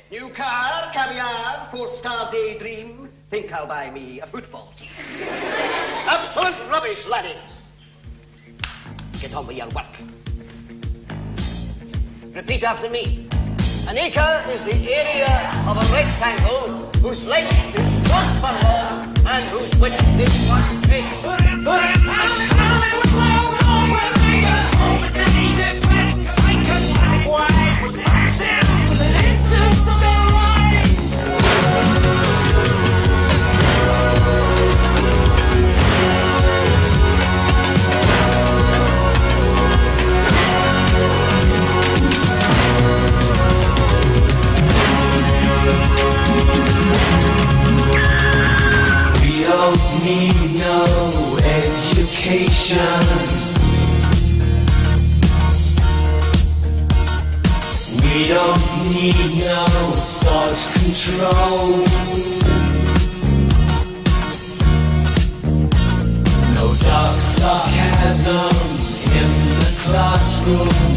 New car, caviar, four-star daydream. Think I'll buy me a football team. Absolute rubbish, laddies. Get on with your work. Repeat after me. An acre is the area of a rectangle whose length is 1 furlong and whose width is 1 cubit. Need no education. We don't need no thought control. No dark sarcasm in the classroom.